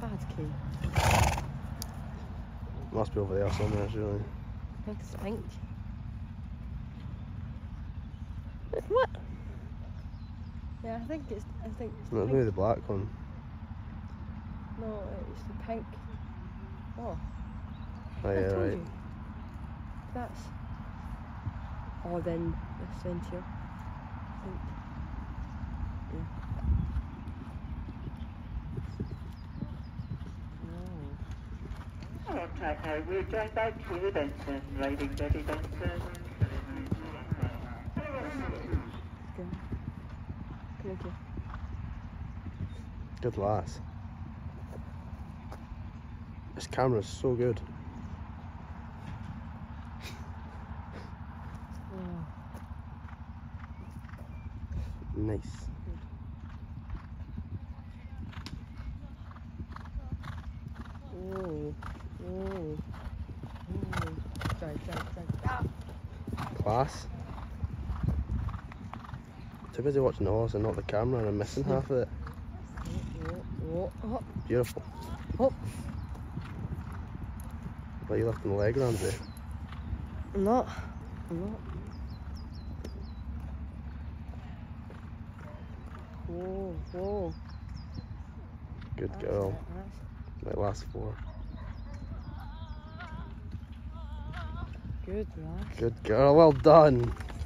Sad key. Must be over there somewhere, surely. I think it's pink. What? Yeah, I think it's No, pink. maybe the black one. No, it's the pink. Oh. Oh I yeah, told right. you. That's. Oh, then this end here. I think. Yeah. On track now, we're joined by Kailee Benson, riding Debbie Benson. Come on, Kay. Good lass. This camera's so good. Oh. Nice. Oh. Oh. Oh. Drag. Ah. Class. Too busy watching the horse and not the camera, and I'm missing half of it. Oh. Beautiful. Oh. What are you lifting the leg around there? I'm not. Whoa. Good That's girl. it, Like last 4. Good, lass. Good girl, well done.